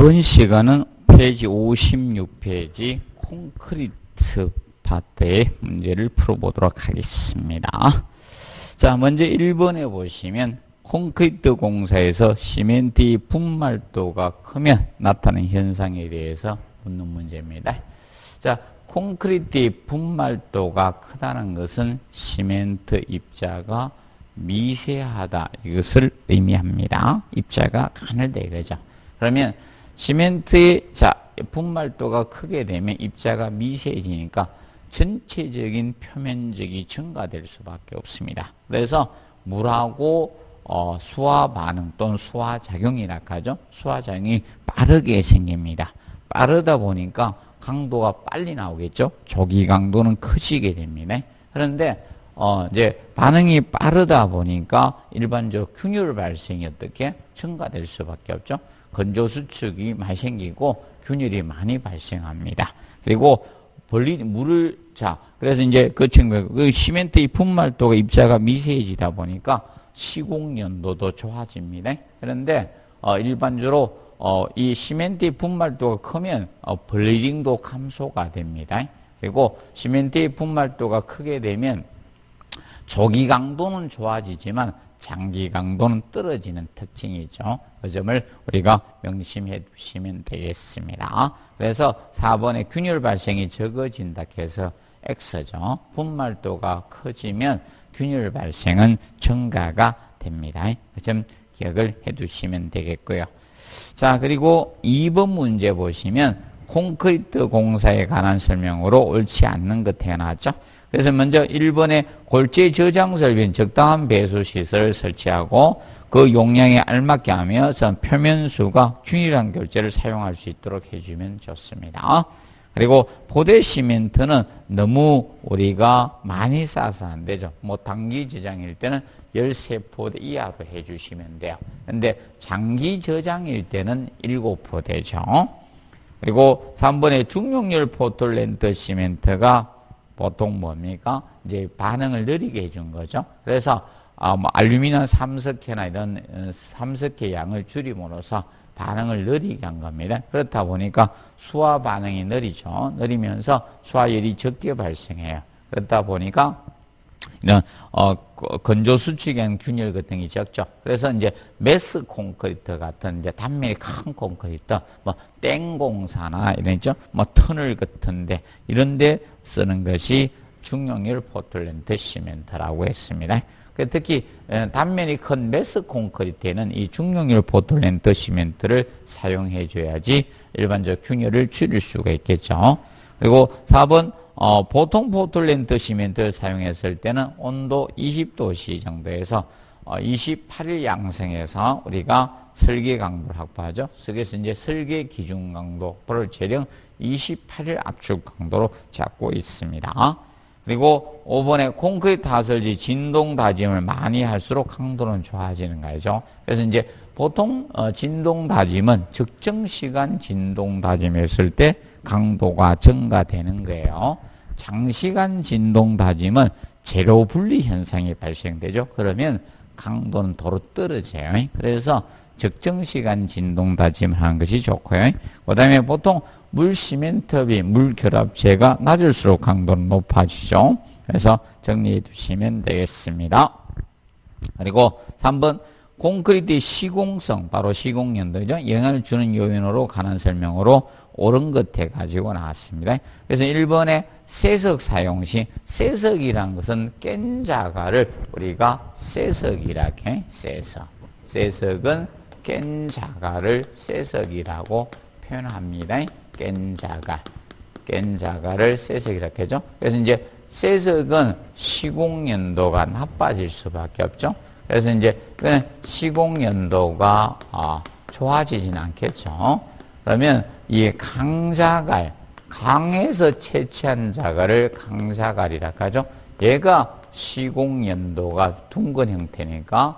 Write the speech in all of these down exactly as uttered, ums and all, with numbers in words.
이번 시간은 페이지 오십육 페이지 콘크리트 파트의 문제를 풀어보도록 하겠습니다. 자, 먼저 일 번에 보시면 콘크리트 공사에서 시멘트의 분말도가 크면 나타나는 현상에 대해서 묻는 문제입니다. 자, 콘크리트의 분말도가 크다는 것은 시멘트 입자가 미세하다, 이것을 의미합니다. 입자가 가늘다 이거죠. 그러면 시멘트의 자 분말도가 크게 되면 입자가 미세해지니까 전체적인 표면적이 증가될 수밖에 없습니다. 그래서 물하고 어, 수화 반응 또는 수화 작용이라 하죠. 수화 작용이 빠르게 생깁니다. 빠르다 보니까 강도가 빨리 나오겠죠. 조기 강도는 커지게 됩니다. 그런데 어, 이제 반응이 빠르다 보니까 일반적으로 균열 발생이 어떻게 증가될 수밖에 없죠. 건조 수축이 많이 생기고 균열이 많이 발생합니다. 그리고 벌리 물을 자 그래서 이제 그 친구 그 시멘트의 분말도가 입자가 미세해지다 보니까 시공 연도도 좋아집니다. 그런데 어, 일반적으로 어, 이 시멘트의 분말도가 크면 어, 블리딩도 감소가 됩니다. 그리고 시멘트의 분말도가 크게 되면 조기 강도는 좋아지지만 장기 강도는 떨어지는 특징이 있죠. 그 점을 우리가 명심해 두시면 되겠습니다. 그래서 사 번에 균열 발생이 적어진다 해서 X죠. 분말도가 커지면 균열 발생은 증가가 됩니다. 그 점 기억을 해 두시면 되겠고요. 자, 그리고 이 번 문제 보시면 콘크리트 공사에 관한 설명으로 옳지 않는 것 태어났죠. 그래서 먼저 일 번에 골재 저장 설비는 적당한 배수 시설을 설치하고 그 용량에 알맞게 하며 표면수가 균일한 결재를 사용할 수 있도록 해주면 좋습니다. 그리고 포대 시멘트는 너무 우리가 많이 싸서 안 되죠. 뭐 단기 저장일 때는 십삼 포대 이하로 해주시면 돼요. 근데 장기 저장일 때는 일곱 포대죠. 그리고 삼 번에 중용열 포틀랜드 시멘트가 보통 뭡니까? 이제 반응을 느리게 해준 거죠. 그래서, 아, 뭐, 알루미늄 삼석회나 이런 삼석회 양을 줄임으로써 반응을 느리게 한 겁니다. 그렇다 보니까 수화 반응이 느리죠. 느리면서 수화열이 적게 발생해요. 그렇다 보니까 이런, 어, 건조 수축한 균열 같은 게 적죠. 그래서 이제 메스 콘크리트 같은 이제 단면이 큰 콘크리트, 뭐, 땡공사나 이런 있죠. 뭐, 터널 같은데, 이런데 쓰는 것이 중용열 포틀랜드 시멘트라고 했습니다. 특히 단면이 큰 메스 콘크리트에는 이 중용열 포틀랜드 시멘트를 사용해 줘야지 일반적 균열을 줄일 수가 있겠죠. 그리고 사 번 어, 보통 포틀랜드 시멘트를 사용했을 때는 온도 이십 도씨 정도에서 어, 이십팔 일 양성해서 우리가 설계 강도를 확보하죠. 그래서 이제 설계 기준 강도, 불을 재령 이십팔 일 압축 강도로 잡고 있습니다. 그리고 오 번에 콘크리트 하설지 진동 다짐을 많이 할수록 강도는 좋아지는 거죠. 그래서 이제 보통 어, 진동 다짐은 적정 시간 진동 다짐했을 때 강도가 증가되는 거예요. 장시간 진동 다짐은 제로 분리 현상이 발생되죠. 그러면 강도는 도로 떨어져요. 그래서 적정 시간 진동 다짐을 하는 것이 좋고요. 그 다음에 보통 물 시멘트비, 물 결합체가 낮을수록 강도는 높아지죠. 그래서 정리해 두시면 되겠습니다. 그리고 삼 번 콘크리트의 시공성, 바로 시공연도죠. 영향을 주는 요인으로 관한 설명으로 옳은 것 해가지고 나왔습니다. 그래서 일 번에 세석 사용 시, 세석이란 것은 깬 자갈을 우리가 세석이라고 해. 세석. 세석은 깬 자갈을 세석이라고 표현합니다. 깬 자갈. 깬 자갈을 세석이라고 하죠. 그래서 이제 세석은 시공연도가 나빠질 수밖에 없죠. 그래서 이제 시공연도가 어, 좋아지진 않겠죠. 그러면 이 강자갈, 강에서 채취한 자갈을 강자갈이라고 하죠. 얘가 시공연도가 둥근 형태니까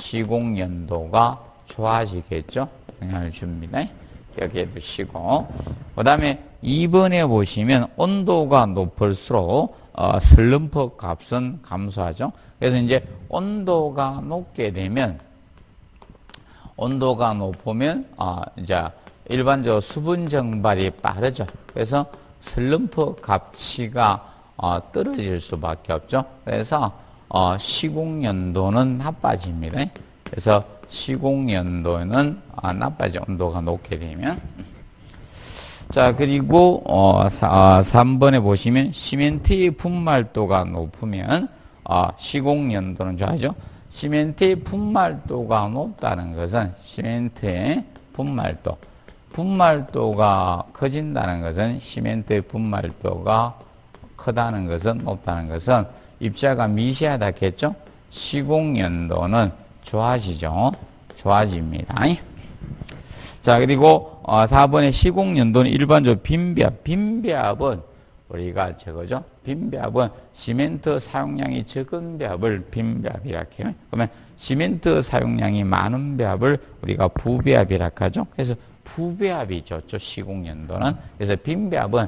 시공연도가 좋아지겠죠. 영향을 줍니다. 기억해 두시고. 그 다음에 이 번에 보시면 온도가 높을수록 어, 슬럼프 값은 감소하죠. 그래서 이제 온도가 높게 되면 온도가 높으면 어, 이제 일반적으로 수분 증발이 빠르죠. 그래서 슬럼프 값치가 어, 떨어질 수밖에 없죠. 그래서 어, 시공연도는 나빠집니다. 그래서 시공연도는 아, 나빠져. 온도가 높게 되면. 자, 그리고 어, 사, 삼 번에 보시면 시멘트의 분말도가 높으면 어, 시공연도는 좋아하죠. 시멘트의 분말도가 높다는 것은 시멘트의 분말도 분말도가 커진다는 것은 시멘트의 분말도가 크다는 것은 높다는 것은 입자가 미세하다겠죠. 시공연도는 좋아지죠. 좋아집니다. 자, 그리고 어, 사 번에 시공연도는 일반적으로 빈배합. 빈배합은 우리가 저거죠. 빈배합은 시멘트 사용량이 적은 배합을 빈배합이라고 해요. 그러면 시멘트 사용량이 많은 배합을 우리가 부배합이라고 하죠. 그래서 부배합이 좋죠. 시공연도는. 그래서 빈배합은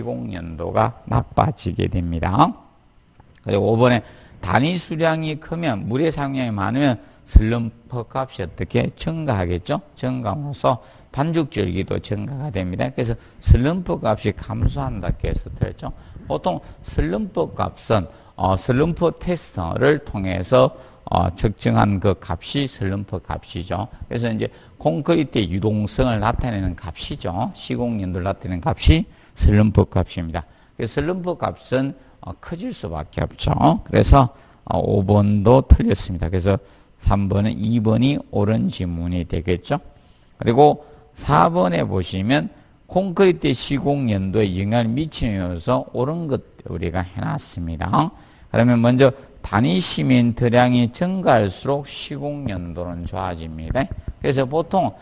시공연도가 나빠지게 됩니다. 그리고 오 번에 단위 수량이 크면 물의 사용량이 많으면 슬럼프 값이 어떻게 증가하겠죠? 증가함으로써 반죽절기도 증가가 됩니다. 그래서 슬럼프 값이 감소한다고 해서 들었죠. 보통 슬럼프 값은 어, 슬럼프 테스터를 통해서 어, 측정한 그 값이 슬럼프 값이죠. 그래서 이제 콘크리트의 유동성을 나타내는 값이죠. 시공연도를 나타내는 값이 슬럼프 값입니다. 그래서 슬럼프 값은 어, 커질 수밖에 없죠. 그래서 어, 오 번도 틀렸습니다. 그래서 삼 번은 이 번이 옳은 지문이 되겠죠. 그리고 사 번에 보시면 콘크리트 시공연도에 영향을 미치면서 옳은 것 우리가 해놨습니다. 그러면 먼저 단위 시멘트량이 증가할수록 시공연도는 좋아집니다. 그래서 보통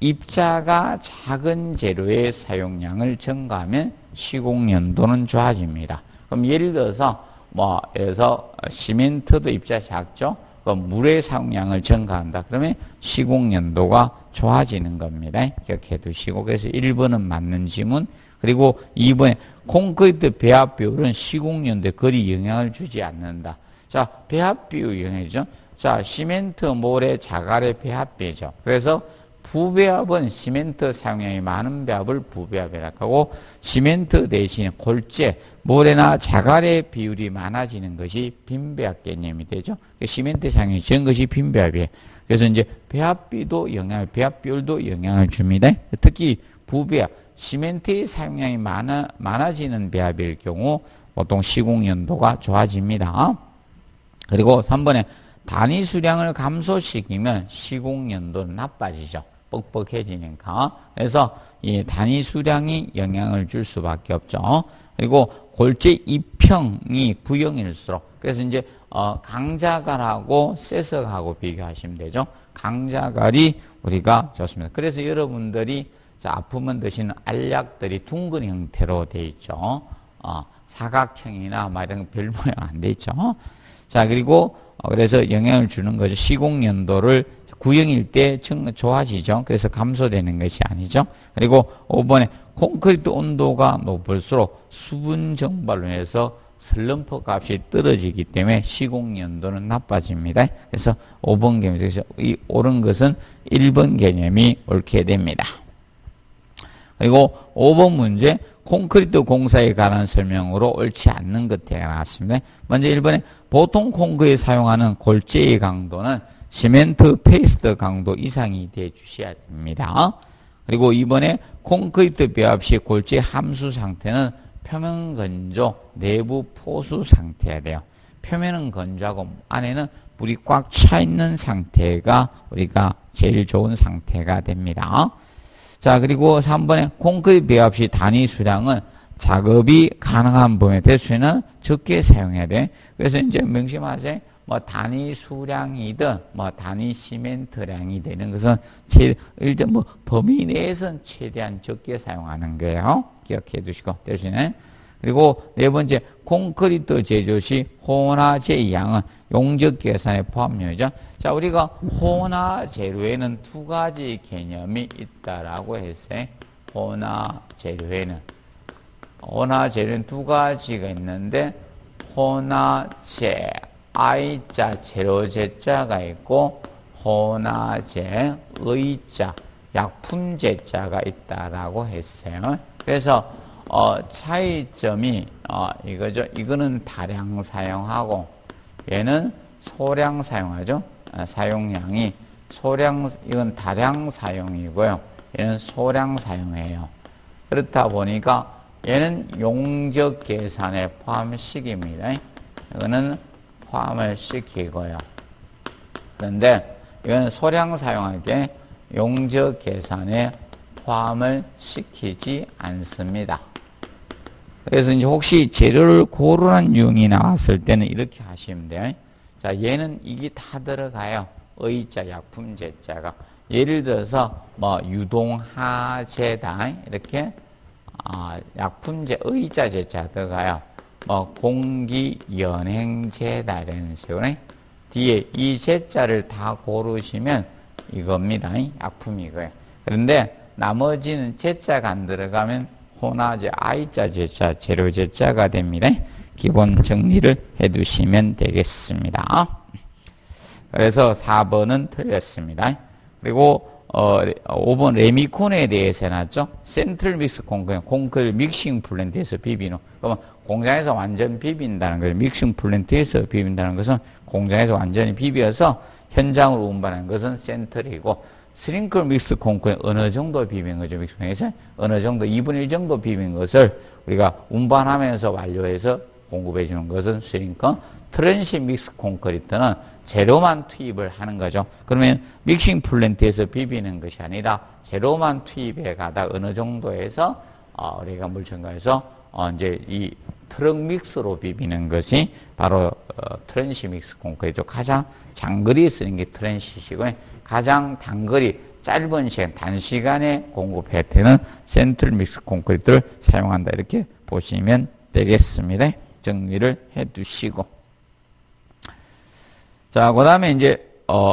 입자가 작은 재료의 사용량을 증가하면 시공연도는 좋아집니다. 그럼 예를 들어서 뭐 그래서 시멘트도 입자 작죠. 그럼 물의 사용량을 증가한다. 그러면 시공연도가 좋아지는 겁니다. 기억해 두시고. 그래서 일 번은 맞는 지문. 그리고 이 번에 콘크리트 배합 비율은 시공연도에 거의 영향을 주지 않는다. 자, 배합 비율 영향이죠. 자, 시멘트, 모래, 자갈의 배합 비죠. 그래서 부배합은 시멘트 사용량이 많은 배합을 부배합이라고 하고, 시멘트 대신에 골재, 모래나 자갈의 비율이 많아지는 것이 빈배합 개념이 되죠. 시멘트 사용량이 적은 것이 빈배합이에요. 그래서 이제 배합비도 영향을, 배합 비율도 영향을 줍니다. 특히 부배합, 시멘트의 사용량이 많아, 많아지는 배합일 경우 보통 시공연도가 좋아집니다. 그리고 삼 번에 단위 수량을 감소시키면 시공연도는 나빠지죠. 뻑뻑해지니까. 그래서 이 단위 수량이 영향을 줄 수밖에 없죠. 그리고 골재 입평이 구형일수록, 그래서 이제 어 강자갈하고 쇠석하고 비교하시면 되죠. 강자갈이 우리가 좋습니다. 그래서 여러분들이 자, 아프면 드시는 알약들이 둥근 형태로 돼 있죠. 어, 사각형이나 막 이런 별 모양 안 돼 있죠. 자, 그리고 어, 그래서 영향을 주는 거죠. 시공연도를 구형일 때 좋아지죠. 그래서 감소되는 것이 아니죠. 그리고 오 번에 콘크리트 온도가 높을수록 수분 증발로 인해서 슬럼프 값이 떨어지기 때문에 시공연도는 나빠집니다. 그래서 오 번 개념, 그래서 이 옳은 것은 일 번 개념이 옳게 됩니다. 그리고 오 번 문제, 콘크리트 공사에 관한 설명으로 옳지 않는 것들이 나왔습니다. 먼저 일 번에 보통 콘크리트에 사용하는 골재의 강도는 시멘트 페이스트 강도 이상이 돼 주셔야 됩니다. 그리고 이 번에 콘크리트 배합 시 골재 함수 상태는 표면 건조, 내부 포수 상태여야 돼요. 표면은 건조하고 안에는 물이 꽉 차 있는 상태가 우리가 제일 좋은 상태가 됩니다. 자, 그리고 삼 번에 콘크리트 배합 시 단위 수량은 작업이 가능한 범위 대수에는 적게 사용해야 돼. 그래서 이제 명심하세요. 뭐 단위 수량이든 뭐 단위 시멘트량이 되는 것은 제, 일단 뭐 범위 내에서는 최대한 적게 사용하는 거예요. 기억해 두시고 대신에. 그리고 네 번째, 콘크리트 제조 시 혼화제의 양은 용적 계산의 포함량이죠. 자, 우리가 혼화 재료에는 두 가지 개념이 있다라고 했어요. 혼화 재료에는. 혼화 재료는 두 가지가 있는데, 혼화제, I자, 재료 제자가 있고, 혼화제, 의자, 약품제자가 있다라고 했어요. 그래서 어, 차이점이 어, 이거죠. 이거는 다량 사용하고 얘는 소량 사용하죠. 아, 사용량이 소량, 이건 다량 사용이고요. 얘는 소량 사용해요. 그렇다 보니까 얘는 용적 계산에 포함시킵니다. 이거는 포함을 시키고요. 그런데 이건 소량 사용할 게 용적 계산에 포함을 시키지 않습니다. 그래서 이제 혹시 재료를 고르는 유형이 나왔을 때는 이렇게 하시면 돼요. 자, 얘는 이게 다 들어가요. 의자, 약품제자가. 예를 들어서 뭐 유동하제다 이렇게 아, 약품제, 의자 제자 들어가요. 뭐 공기연행제다 이런 식으로 뒤에 이 제자를 다 고르시면 이겁니다. 약품이고요. 그런데 나머지는 제자가 안 들어가면 혼화제, 아이자 제자, 재료 제자가 됩니다. 기본 정리를 해두시면 되겠습니다. 그래서 사 번은 틀렸습니다. 그리고 어, 오 번 레미콘에 대해서 해놨죠. 센트럴 믹스 콘크리트, 콘크리트 믹싱 플랜트에서 비비는. 그러면 공장에서 완전 비빈다는 거예요. 믹싱 플랜트에서 비빈다는 것은 공장에서 완전히 비벼서 현장으로 운반하는 것은 센트럴이고, 스링클 믹스 콘크리트 어느 정도 비빈 거죠. 믹싱에서 어느 정도 이분의 일 정도 비빈 것을 우리가 운반하면서 완료해서 공급해 주는 것은 스링클. 트랜시 믹스 콘크리트는 재료만 투입을 하는 거죠. 그러면 믹싱 플랜트에서 비비는 것이 아니라 재료만 투입해 가다 어느 정도에서 어, 우리가 물 첨가해서 어, 이제 이 트럭 믹스로 비비는 것이 바로 어, 트랜시 믹스 콘크리트. 가장 장거리에 쓰는 게 트랜시시고요. 가장 단거리, 짧은 시간, 단시간에 공급할 때는 센트럴 믹스 콘크리트를 사용한다. 이렇게 보시면 되겠습니다. 정리를 해 두시고. 자, 그 다음에 이제, 어,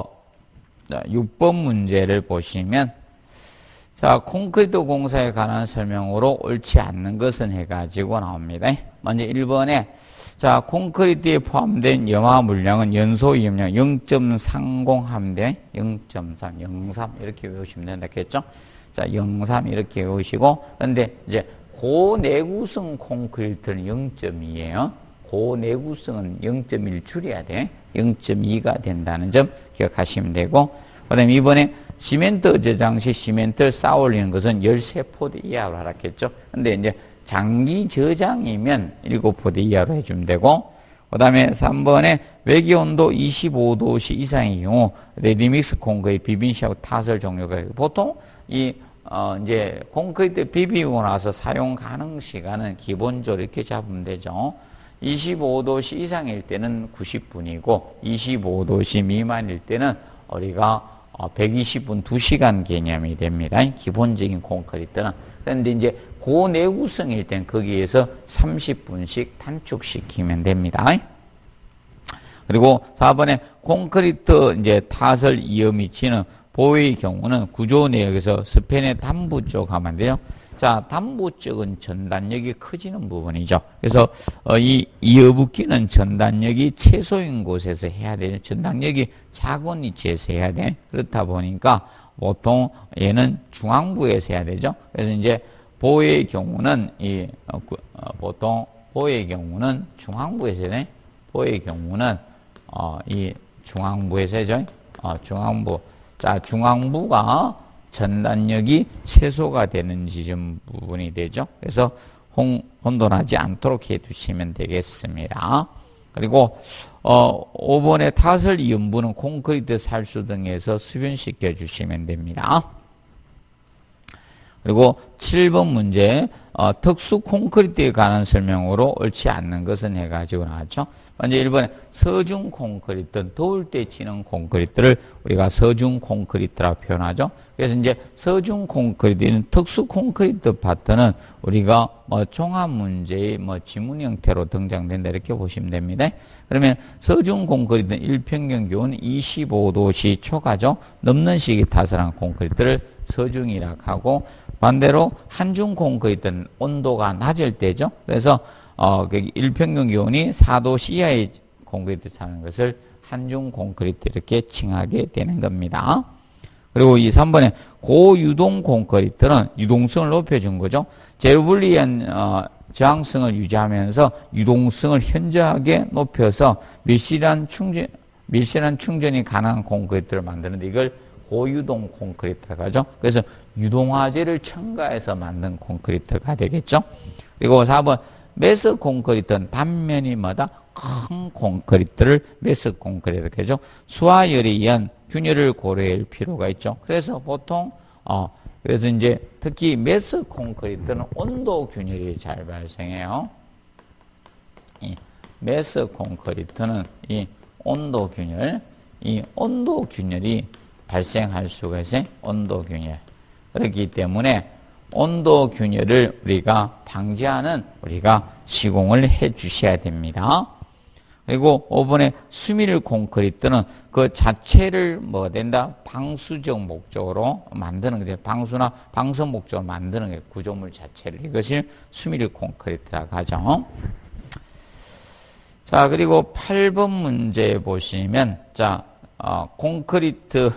육 번 문제를 보시면, 자, 콘크리트 공사에 관한 설명으로 옳지 않는 것은 해가지고 나옵니다. 먼저 일 번에, 자, 콘크리트에 포함된 염화 물량은 연소 이염량 영 점 삼십 함대, 영 점 삼, 영삼 이렇게 외우시면 된다겠죠? 자, 영삼 이렇게 외우시고, 근데 이제 고내구성 콘크리트는 영 점 이예요. 고내구성은 영 점 일 줄여야 돼. 영 점 이가 된다는 점 기억하시면 되고, 그 다음에 이번에 시멘트 저장 시 시멘트를 쌓아 올리는 것은 십삼 포드 이하로 하라겠죠. 근데 이제 장기 저장이면 일곱 포드 이하로 해주면 되고, 그 다음에 삼 번에 외기 온도 이십오 도씨 이상의 경우 레디믹스 콘크리트 비빈시하고 타설 종료가 보통 이 어 이제 콘크리트 비비고 나서 사용 가능 시간은 기본적으로 이렇게 잡으면 되죠. 이십오 도씨 이상일 때는 구십 분이고 이십오 도씨 미만일 때는 우리가 백이십 분 두 시간 개념이 됩니다. 기본적인 콘크리트는. 그런데 이제 고내구성일 땐 거기에서 삼십 분씩 단축시키면 됩니다. 그리고 사 번에 콘크리트 이제 타설 이염 위치는 보호의 경우는 구조 내역에서 스팬의 단부 쪽 하면 돼요. 자, 단부 쪽은 전단력이 커지는 부분이죠. 그래서 어, 이 이어붙기는 전단력이 최소인 곳에서 해야 돼요. 전단력이 작은 위치에서 해야 돼. 그렇다 보니까 보통 얘는 중앙부에서 해야 되죠. 그래서 이제 보호의 경우는 이 어, 어, 보통 보호의 경우는 중앙부에서 해야 돼. 보호의 경우는 어, 이 중앙부에서 해죠. 어, 중앙부. 자, 중앙부가 전단력이 최소가 되는 지점 부분이 되죠. 그래서 홍, 혼돈하지 않도록 해두시면 되겠습니다. 그리고 어, 오 번에 타설 이음부는 콘크리트 살수 등에서 수변시켜 주시면 됩니다. 그리고 칠 번 문제 어, 특수 콘크리트에 관한 설명으로 옳지 않는 것은 해가지고 나왔죠. 먼저 일 번에 서중 콘크리트, 더울 때 치는 콘크리트를 우리가 서중 콘크리트라고 표현하죠. 그래서 이제 서중 콘크리트는 특수 콘크리트 파트는 우리가 뭐 종합 문제의 뭐 지문 형태로 등장된다 이렇게 보시면 됩니다. 그러면 서중 콘크리트는 일평균 기온 이십오 도씨 초과죠. 넘는 시기 타설한 콘크리트를 서중이라고 하고, 반대로 한중 콘크리트는 온도가 낮을 때죠. 그래서 어, 일평균 기온이 사 도씨 이하의 콘크리트 사는 것을 한중 콘크리트 이렇게 칭하게 되는 겁니다. 그리고 이 삼 번에 고유동 콘크리트는 유동성을 높여준 거죠. 제로불리한 어, 저항성을 유지하면서 유동성을 현저하게 높여서 밀실한 충전, 밀실한 충전이 가능한 콘크리트를 만드는데 이걸 고유동 콘크리트라고 하죠. 그래서 유동화재를 첨가해서 만든 콘크리트가 되겠죠. 그리고 사 번 매스 콘크리트는 단면이 뭐다? 큰 콘크리트를 매스 콘크리트라고 하죠. 수화열에 의한 균열을 고려할 필요가 있죠. 그래서 보통 어 그래서 이제 특히 매스 콘크리트는 온도 균열이 잘 발생해요. 이 매스 콘크리트는 이 온도 균열, 이 온도 균열이 발생할 수가 있어요. 온도 균열. 그렇기 때문에 온도 균열을 우리가 방지하는 우리가 시공을 해 주셔야 됩니다. 그리고 오 번에 수밀 콘크리트는 그 자체를 뭐 된다? 방수적 목적으로 만드는 게 방수나 방선 목적으로 만드는 게 구조물 자체를 이것을 수밀 콘크리트라고 하죠. 자, 그리고 팔 번 문제 보시면 자, 어, 콘크리트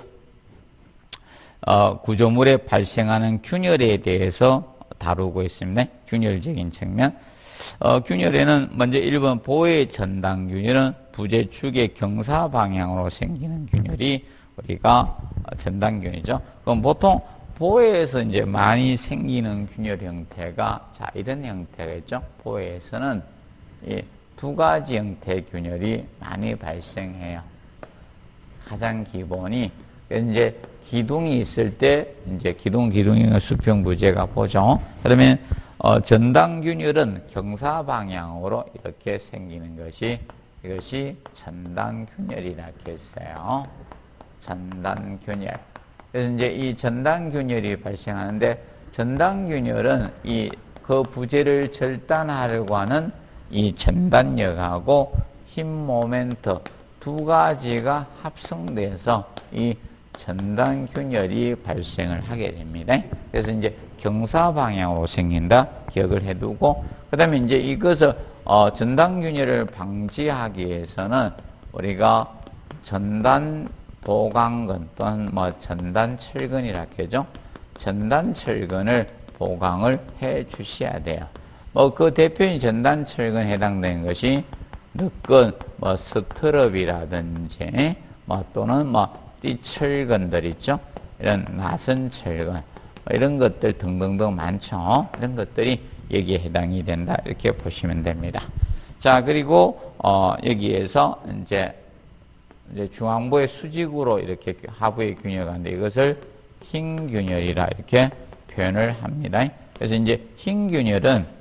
어, 구조물에 발생하는 균열에 대해서 다루고 있습니다. 균열적인 측면. 어, 균열에는 먼저 일 번 보의 전단 균열은 부재축의 경사 방향으로 생기는 균열이 우리가 전단 균이죠. 그럼 보통 보에서 이제 많이 생기는 균열 형태가 자 이런 형태가 있죠. 보에서는 이 두 가지 형태의 균열이 많이 발생해요. 가장 기본이 이제 기둥이 있을 때 이제 기둥 기둥의 수평 부재가 보죠. 그러면 어, 전단균열은 경사 방향으로 이렇게 생기는 것이 이것이 전단균열이라고 했어요. 전단균열. 그래서 이제 이 전단균열이 발생하는데 전단균열은 이 그 부재를 절단하려고 하는 이 전단력하고 힘 모멘트 두 가지가 합성돼서 이 전단균열이 발생을 하게 됩니다. 그래서 이제 경사 방향으로 생긴다 기억을 해두고 그 다음에 이제 이것을 어, 전단균열을 방지하기 위해서는 우리가 전단 보강근 또는 뭐 전단 철근이라고 하죠. 전단 철근을 보강을 해 주셔야 돼요. 뭐 그 대표인 전단 철근에 해당되는 것이 늑근, 뭐 스트럽이라든지 뭐 또는 뭐 띠철근들 있죠. 이런 나선 철근 뭐 이런 것들 등등등 많죠. 이런 것들이 여기에 해당이 된다 이렇게 보시면 됩니다. 자 그리고 어 여기에서 이제 이제 중앙부의 수직으로 이렇게 하부의 균열가 있는데 이것을 흰 균열이라 이렇게 표현을 합니다. 그래서 이제 흰 균열은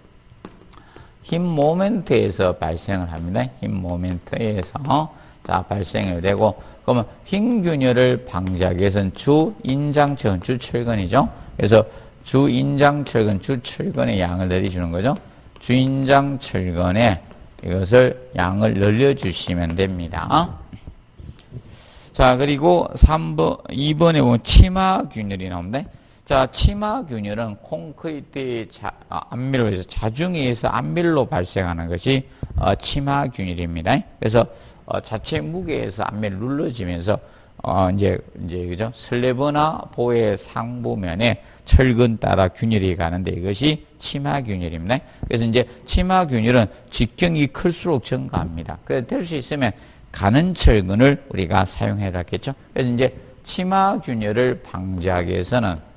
힘 모멘트에서 발생을 합니다. 힘 모멘트에서 자 발생을 되고 그러면 흰 균열을 방지하기 위해서는 주 인장철근, 주철근이죠. 그래서 주 인장철근, 주철근의 양을 내려주는 거죠. 주 인장철근에 이것을 양을 늘려주시면 됩니다. 자 그리고 삼 번, 이 번에 보면 치마균열이 나옵니다. 자, 치마균열은 콘크리트의 자, 아, 안밀로 해서 자중에 의해서 안밀로 발생하는 것이 어, 치마균열입니다. 그래서 어, 자체 무게에서 안밀 눌러지면서 어, 이제 이제 그죠 슬래브나 보의 상부면에 철근 따라 균열이 가는데 이것이 치마균열입니다. 그래서 이제 치마균열은 직경이 클수록 증가합니다. 그래서 될 수 있으면 가는 철근을 우리가 사용해라겠죠. 그래서 이제 치마균열을 방지하기 위해서는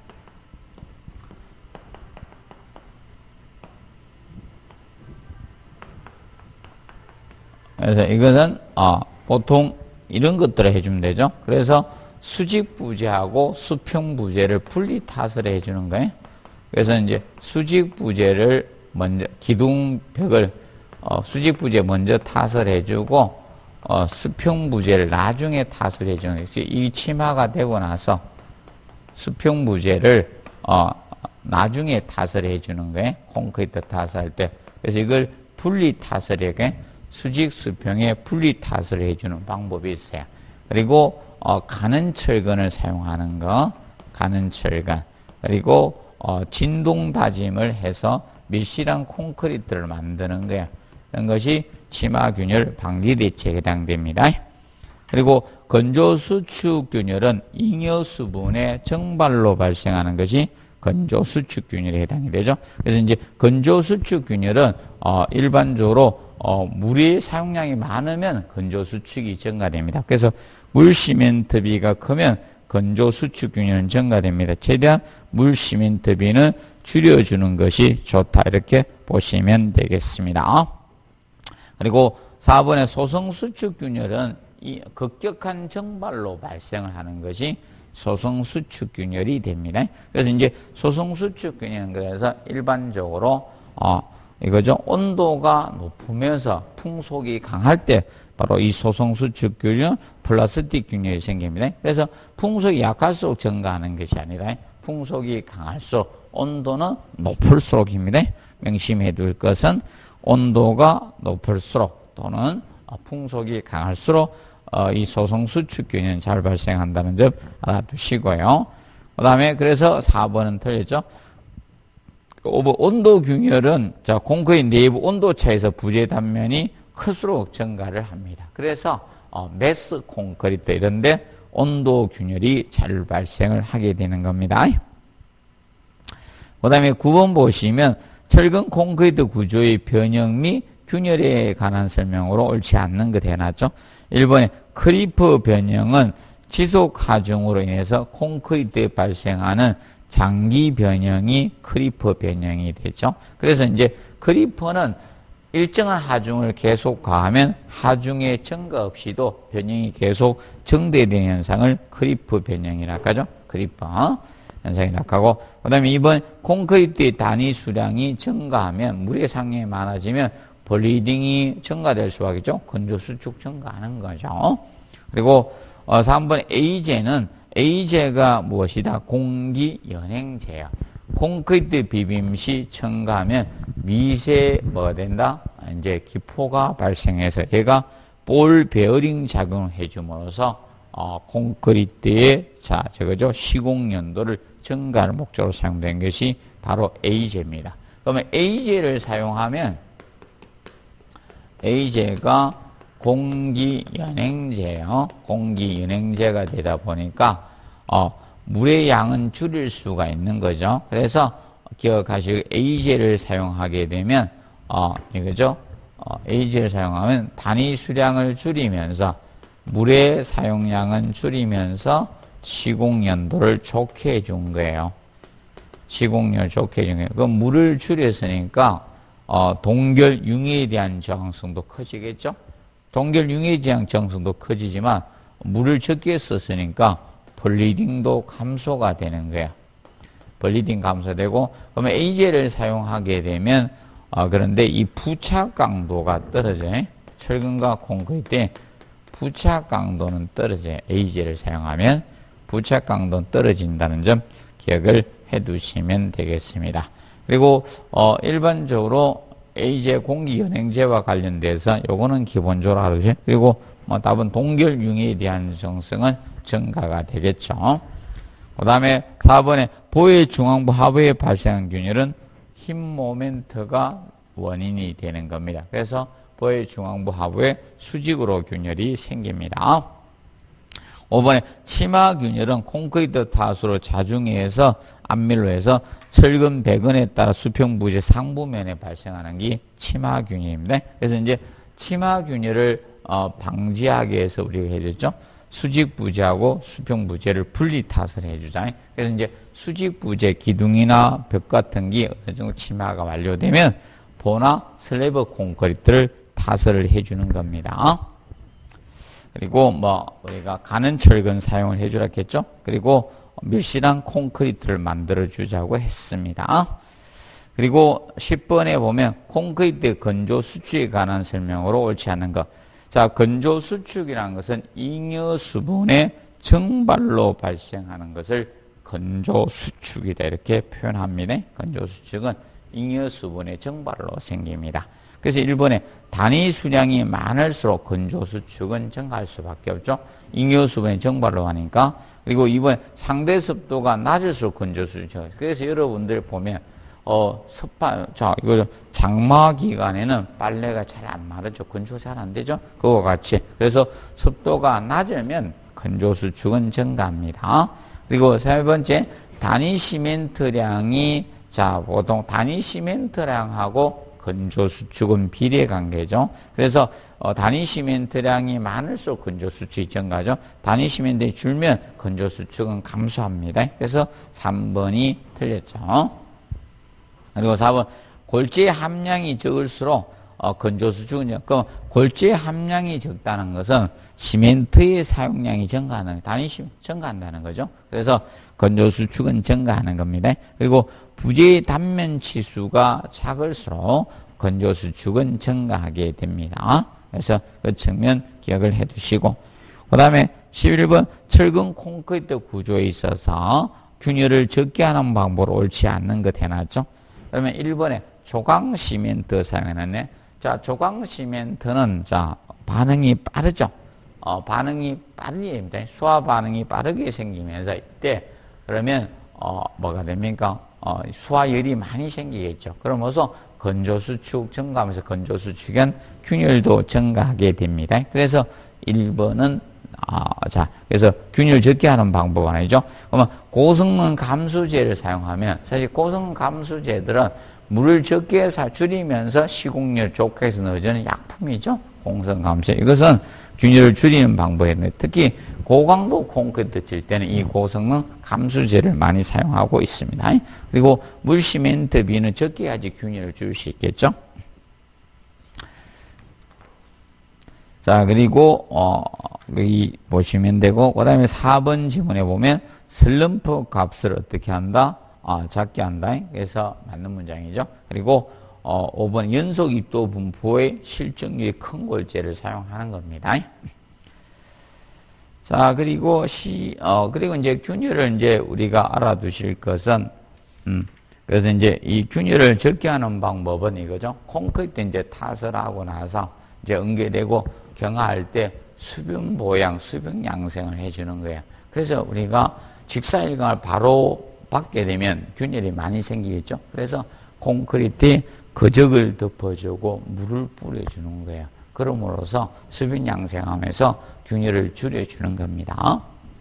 그래서 이것은 어, 보통 이런 것들을 해주면 되죠. 그래서 수직 부재하고 수평 부재를 분리 타설을 해주는 거예요. 그래서 이제 수직 부재를 먼저 기둥벽을 어, 수직 부재 먼저 타설해주고 어, 수평 부재를 나중에 타설해주는 거예요. 이 치마가 되고 나서 수평 부재를 어, 나중에 타설해주는 거예요. 콘크리트 타설할 때. 그래서 이걸 분리 타설에게 수직 수평에 분리 타설을 해주는 방법이 있어요. 그리고 어, 가는 철근을 사용하는 거, 가는 철근. 그리고 어, 진동 다짐을 해서 밀실한 콘크리트를 만드는 거예요. 이런 것이 치마균열 방지 대책에 해당됩니다. 그리고 건조수축균열은 잉여수분의 증발로 발생하는 것이 건조수축균열에 해당이 되죠. 그래서 이제 건조수축균열은 어, 일반적으로 어, 물의 사용량이 많으면 건조수축이 증가됩니다. 그래서 물시멘트비가 크면 건조수축균열은 증가됩니다. 최대한 물시멘트비는 줄여주는 것이 좋다. 이렇게 보시면 되겠습니다. 그리고 사 번의 소성수축균열은 이 급격한 증발로 발생을 하는 것이 소성수축균열이 됩니다. 그래서 이제 소성수축균열은 그래서 일반적으로 어 이거죠. 온도가 높으면서 풍속이 강할 때 바로 이 소성수축균열, 플라스틱 균열이 생깁니다. 그래서 풍속이 약할수록 증가하는 것이 아니라 풍속이 강할수록 온도는 높을수록입니다. 명심해 둘 것은 온도가 높을수록 또는 풍속이 강할수록 어, 이 소성수축균열은 잘 발생한다는 점 알아두시고요. 그 다음에 그래서 사 번은 틀렸죠. 온도균열은 자 콘크리트 내부 온도차에서 부재 단면이 클수록 증가를 합니다. 그래서 어, 메스 콘크리트 이런데 온도균열이 잘 발생을 하게 되는 겁니다. 그 다음에 구 번 보시면 철근 콘크리트 구조의 변형 및 균열에 관한 설명으로 옳지 않는 것 해놨죠. 일 번에 크리퍼 변형은 지속 하중으로 인해서 콘크리트에 발생하는 장기 변형이 크리퍼 변형이 되죠. 그래서 이제 크리퍼는 일정한 하중을 계속 가하면 하중의 증가 없이도 변형이 계속 증대되는 현상을 크리퍼 변형이라고 하죠. 크리퍼 현상이라고 하고, 그 다음에 이 번 콘크리트의 단위 수량이 증가하면 물의 상량이 많아지면 블리딩이 증가될 수밖에 없죠. 건조수축 증가하는 거죠. 그리고 어, 삼 번 에이제는 에이제가 무엇이다? 공기연행제야. 콘크리트 비빔 시 첨가하면 미세 뭐가 된다? 이제 기포가 발생해서 얘가 볼 베어링 작용을 해줌으로써 어, 콘크리트의 자 저거죠 시공 연도를 증가하는 목적으로 사용된 것이 바로 에이제입니다. 그러면 에이제를 사용하면 에이제가 공기연행제요. 공기연행제가 되다 보니까 어, 물의 양은 줄일 수가 있는 거죠. 그래서 기억하시고 에이제를 사용하게 되면 어, 이거죠. 어, 에이제를 사용하면 단위 수량을 줄이면서 물의 사용량은 줄이면서 시공 연도를 좋게 해준 거예요. 시공률 좋게 해준 거예요. 그 물을 줄였으니까 어, 동결 융해에 대한 저항성도 커지겠죠. 동결 융해에 대한 저항성도 커지지만 물을 적게 썼으니까 블리딩도 감소가 되는 거야. 블리딩 감소되고 그러면 에이제를 사용하게 되면 어, 그런데 이 부착 강도가 떨어져요. 철근과 콘크리트의 부착 강도는 떨어져요. 에이제를 사용하면 부착 강도는 떨어진다는 점 기억을 해두시면 되겠습니다. 그리고 어, 일반적으로 에이제 공기연행제와 관련돼서 요거는 기본적으로 알아두세요. 그리고 뭐 답은 동결 융해에 대한 정성은 증가가 되겠죠. 그 다음에 사 번에 보의 중앙부 하부에 발생한 균열은 힘 모멘트가 원인이 되는 겁니다. 그래서 보의 중앙부 하부에 수직으로 균열이 생깁니다. 오 번에 치마 균열은 콘크리트 타수로 자중해서 안밀로 해서 철근 배근에 따라 수평 부재 상부면에 발생하는 게 치마 균열입니다. 그래서 이제 치마 균열을 어, 방지하기 위해서 우리가 해줬죠. 수직 부재하고 수평 부재를 분리 탓을 해주잖아요. 그래서 이제 수직 부재 기둥이나 벽 같은 게 어느 정도 치마가 완료되면 보나 슬래브 콘크리트를 타설을 해주는 겁니다. 그리고 뭐 우리가 가는 철근 사용을 해주라 했겠죠. 그리고 밀실한 콘크리트를 만들어 주자고 했습니다. 그리고 십 번에 보면 콘크리트 건조 수축에 관한 설명으로 옳지 않은 것. 자, 건조 수축이라는 것은 잉여 수분의 증발로 발생하는 것을 건조 수축이다 이렇게 표현합니다. 건조 수축은 잉여 수분의 증발로 생깁니다. 그래서 일 번에 단위 수량이 많을수록 건조 수축은 증가할 수밖에 없죠. 잉여 수분의 증발로 하니까. 그리고 이 번에 상대 습도가 낮을수록 건조 수축. 그래서 여러분들 보면 어 습한 자 이거 장마 기간에는 빨래가 잘 안 마르죠. 건조가 잘 안 되죠. 그와 같이. 그래서 습도가 낮으면 건조수축은 증가합니다. 그리고 세 번째, 단위 시멘트량이, 자, 보통 단위 시멘트량하고 건조수축은 비례관계죠. 그래서 어, 단위 시멘트량이 많을수록 건조수축이 증가하죠. 단위 시멘트량이 줄면 건조수축은 감소합니다. 그래서 삼 번이 틀렸죠. 그리고 사 번, 골재 함량이 적을수록 어, 건조수축은, 그럼 골재 함량이 적다는 것은 시멘트의 사용량이 증가하는, 단위 시 증가한다는 거죠. 그래서 건조수축은 증가하는 겁니다. 그리고 부재의 단면 치수가 작을수록 건조수축은 증가하게 됩니다. 그래서 그 측면 기억을 해 두시고, 그 다음에 십일 번, 철근 콘크리트 구조에 있어서 균열을 적게 하는 방법으로 옳지 않는 것 해놨죠. 그러면 일 번에 조광 시멘트 사용해놨네. 자, 조광 시멘트는, 자, 반응이 빠르죠. 어, 반응이 빠르입니다. 수화 반응이 빠르게 생기면서 이때, 그러면, 어, 뭐가 됩니까? 어, 수화열이 많이 생기겠죠. 그러면서 건조수축 증가하면서 건조수축은 균열도 증가하게 됩니다. 그래서 일 번은, 아, 자, 그래서 균열 적게 하는 방법은 아니죠. 그러면 고성능 감수제를 사용하면, 사실 고성능 감수제들은 물을 적게 사 줄이면서 시공률 좋게 해서 넣어주는 약품이죠. 공성 감수. 이것은 균열을 줄이는 방법이에요. 특히 고강도 콘크리트 칠 때는 이 고성능 감수제를 많이 사용하고 있습니다. 그리고 물 시멘트 비는 적게 해야지 균열을 줄일 수 있겠죠. 자, 그리고 어, 여기 보시면 되고, 그 다음에 사 번 지문에 보면 슬럼프 값을 어떻게 한다? 아, 작게 한다. 그래서 맞는 문장이죠. 그리고 어, 오 번 연속 입도 분포의 실증률이 큰 골재를 사용하는 겁니다. 자, 그리고 시, 어, 그리고 이제 균열을 이제 우리가 알아두실 것은, 음, 그래서 이제 이 균열을 적게 하는 방법은 이거죠. 콘크리트 이제 탓을 하고 나서 이제 응계되고 경화할 때 수분 보양, 수분 양생을 해주는 거예요. 그래서 우리가 직사일광을 바로 받게 되면 균열이 많이 생기겠죠. 그래서 콘크리트에 거적을 덮어주고 물을 뿌려주는 거예요. 그럼으로써 수분 양생하면서 균열을 줄여주는 겁니다.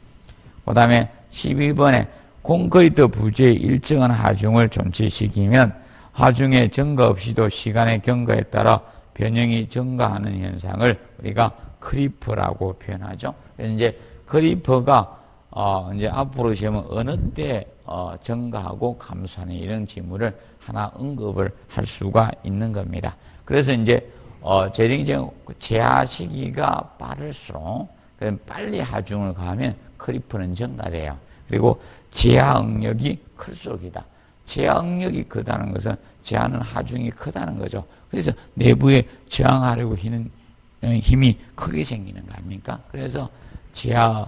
그 다음에 십이 번에 콘크리트 부재의 일정한 하중을 존치시키면 하중의 증가 없이도 시간의 경과에 따라 변형이 증가하는 현상을 우리가 크리프라고 표현하죠. 그래서 이제 크리프가 어 이제 앞으로 시험은 어느 때 어 증가하고 감소하는 이런 지문을 하나 언급을 할 수가 있는 겁니다. 그래서 이제 어 재정적 재하 시기가 빠를수록 빨리 하중을 가면 크리프는 증가돼요. 그리고 재하 응력이 클수록이다. 재하 응력이 크다는 것은 재하는 하중이 크다는 거죠. 그래서 내부에 저항하려고 하는 힘이 크게 생기는 거 아닙니까? 그래서 재하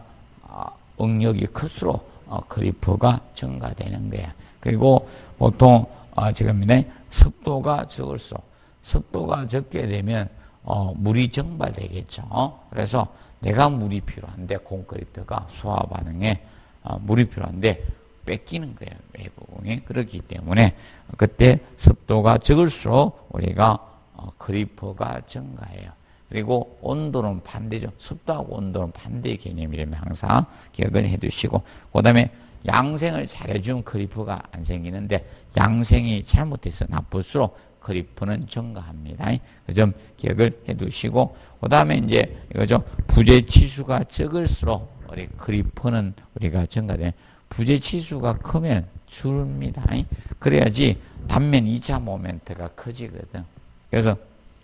응력이 클수록 어, 크리프가 증가되는 거야. 그리고 보통 어, 지금 습도가 적을수록 습도가 적게 되면 어, 물이 증발되겠죠. 그래서 내가 물이 필요한데 콘크리트가 수화 반응에 어, 물이 필요한데 뺏기는 거예요. 외부에. 그렇기 때문에 그때 습도가 적을수록 우리가 어, 크리프가 증가해요. 그리고 온도는 반대죠. 습도하고 온도는 반대의 개념이라면 항상 기억을 해두시고, 그 다음에 양생을 잘해주면 크리프가 안 생기는데 양생이 잘못해서 나쁠수록 크리프는 증가합니다. 그 점 기억을 해두시고, 그 다음에 이제 이거죠. 부재 치수가 적을수록 우리 크리프는 우리가 증가돼. 부재 치수가 크면 줄입니다. 그래야지 단면 이 차 모멘트가 커지거든. 그래서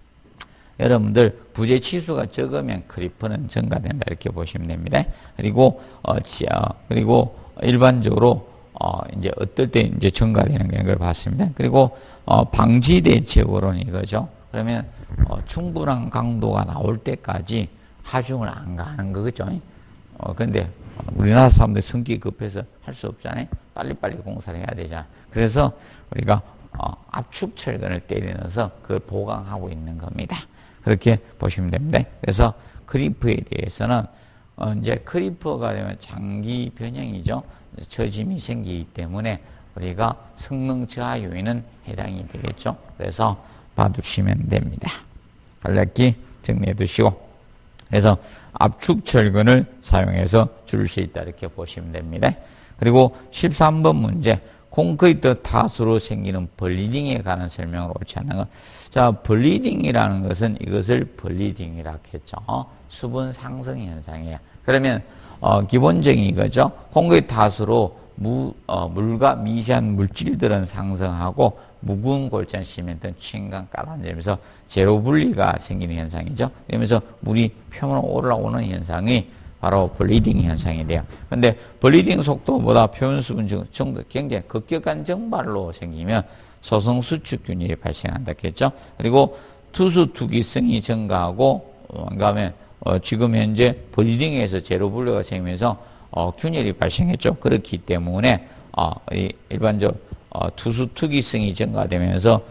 여러분들 부재 치수가 적으면 크리프는 증가된다 이렇게 보시면 됩니다. 그리고 어, 그리고 일반적으로 어, 이제 어떨 때 이제 증가되는 걸 봤습니다. 그리고 어, 방지 대책으로는 이거죠. 그러면 어, 충분한 강도가 나올 때까지 하중을 안 가는 거죠. 어, 근데 우리나라 사람들 성격이 급해서 할 수 없잖아요. 빨리빨리 공사를 해야 되잖아. 그래서 우리가 어, 압축 철근을 때려 넣어서 그걸 보강하고 있는 겁니다. 그렇게 보시면 됩니다. 그래서 크리프에 대해서는 어 이제 크리프가 되면 장기 변형이죠. 처짐이 생기기 때문에 우리가 성능 저하 요인은 해당이 되겠죠. 그래서 봐두시면 됩니다. 간략히 정리해 두시고, 그래서 압축 철근을 사용해서 줄 수 있다 이렇게 보시면 됩니다. 그리고 십삼 번 문제 콘크리트 탓으로 생기는 블리딩에 관한 설명을 옳지 않은 것. 자, 블리딩이라는 것은 이것을 블리딩이라고 했죠. 수분 상승 현상이에요. 그러면 어, 기본적인 이거죠. 콘크리트 탓으로 무, 어, 물과 미세한 물질들은 상승하고 묵은 골짠 시멘트는 층간 깔아내면서 제로 분리가 생기는 현상이죠. 그러면서 물이 표면으로 올라오는 현상이 바로 블리딩 현상이 돼요. 근데 블리딩 속도보다 표면 수분 정도 굉장히 급격한 증발로 생기면 소성 수축균이 발생한다 했죠. 그리고 투수 투기성이 증가하고 어, 그다음에 어, 지금 현재 블리딩에서 제로 분리가 생기면서 어, 균열이 발생했죠. 그렇기 때문에 어, 이 일반적 어, 투수 투기성이 증가되면서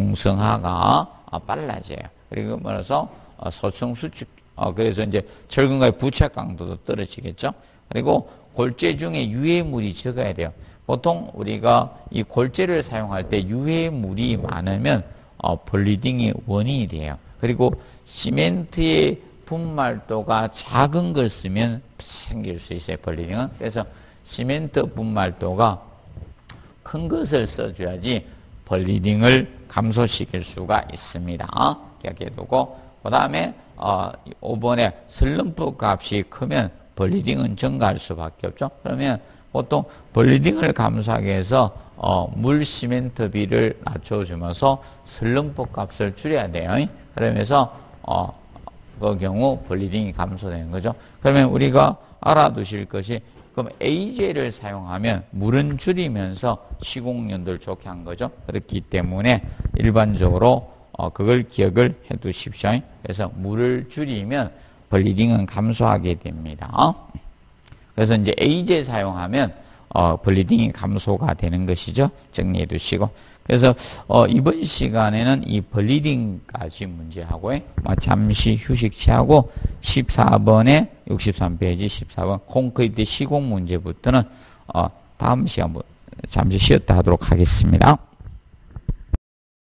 중성화가 어, 빨라져요. 그리고 말해서 어, 소성 수축 어, 그래서 이제 철근과의 부착 강도도 떨어지겠죠. 그리고 골재 중에 유해물이 적어야 돼요. 보통 우리가 이 골재를 사용할 때 유해물이 많으면 어, 블리딩이 원인이 돼요. 그리고 시멘트의 분말도가 작은 걸 쓰면 생길 수 있어요. 블리딩은. 그래서 시멘트 분말도가 큰 것을 써줘야지 블리딩을 감소시킬 수가 있습니다. 기억해 두고 그 다음에 어, 오 번에 슬럼프 값이 크면 블리딩은 증가할 수밖에 없죠. 그러면 보통 블리딩을 감소하기 위해서 어, 물 시멘트비를 낮춰주면서 슬럼프 값을 줄여야 돼요. 그러면서 어, 그 경우 블리딩이 감소되는 거죠. 그러면 우리가 알아두실 것이 그럼 에이제이를 사용하면 물은 줄이면서 시공연도를 좋게 한 거죠. 그렇기 때문에 일반적으로 어, 그걸 기억을 해 두십시오. 그래서 물을 줄이면 블리딩은 감소하게 됩니다. 그래서 이제 에이제이 사용하면 어, 블리딩이 감소가 되는 것이죠. 정리해 두시고. 그래서 어, 이번 시간에는 이 블리딩까지 문제하고 잠시 휴식 취하고 십사 번에 육십삼 페이지 십사 번 콘크리트 시공 문제부터는 어, 다음 시간 잠시 쉬었다 하도록 하겠습니다.